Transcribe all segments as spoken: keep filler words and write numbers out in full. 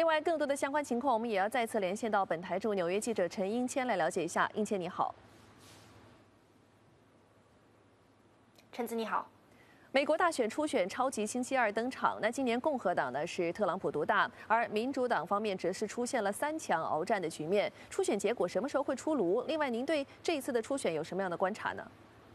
另外，更多的相关情况，我们也要再次连线到本台驻纽约记者陈英谦来了解一下。英谦，你好。 陈子，你好。 美国大选初选超级星期二登场，那今年共和党呢是特朗普独大，而民主党方面则是出现了三强鏖战的局面。初选结果什么时候会出炉？另外，您对这一次的初选有什么样的观察呢？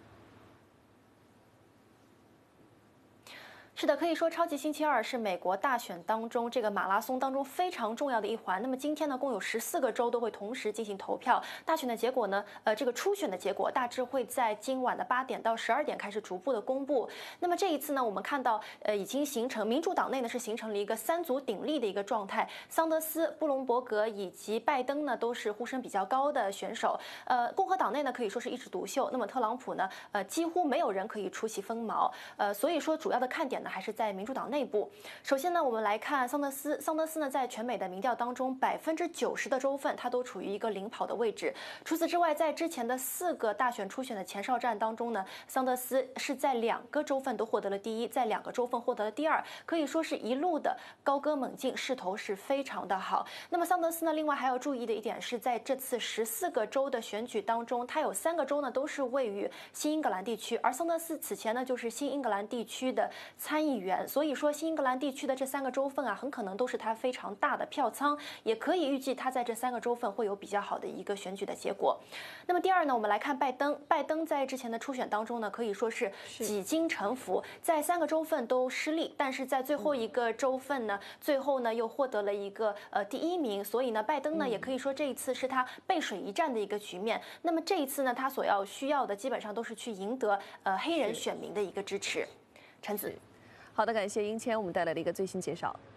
是的，可以说超级星期二是美国大选当中这个马拉松当中非常重要的一环。那么今天呢，共有十四个州都会同时进行投票。大选的结果呢，呃，这个初选的结果大致会在今晚的八点到十二点开始逐步的公布。那么这一次呢，我们看到呃已经形成民主党内呢是形成了一个三足鼎立的一个状态。桑德斯、布隆伯格以及拜登呢都是呼声比较高的选手。呃，共和党内呢可以说是一枝独秀。那么特朗普呢，呃，几乎没有人可以出其锋芒。呃，所以说主要的看点呢。 还是在民主党内部。首先呢，我们来看桑德斯。桑德斯呢，在全美的民调当中，百分之九十的州份他都处于一个领跑的位置。除此之外，在之前的四个大选初选的前哨战当中呢，桑德斯是在两个州份都获得了第一，在两个州份获得了第二，可以说是一路的高歌猛进，势头是非常的好。那么桑德斯呢，另外还要注意的一点是在这次十四个州的选举当中，他有三个州呢都是位于新英格兰地区，而桑德斯此前呢就是新英格兰地区的参议员。 所以说，新英格兰地区的这三个州份啊，很可能都是他非常大的票仓，也可以预计他在这三个州份会有比较好的一个选举的结果。那么第二呢，我们来看拜登。拜登在之前的初选当中呢，可以说是几经沉浮，在三个州份都失利，但是在最后一个州份呢，最后呢又获得了一个呃第一名。所以呢，拜登呢也可以说这一次是他背水一战的一个局面。那么这一次呢，他所要需要的基本上都是去赢得呃黑人选民的一个支持。陈子。 好的，感谢英谦，我们带来的一个最新介绍。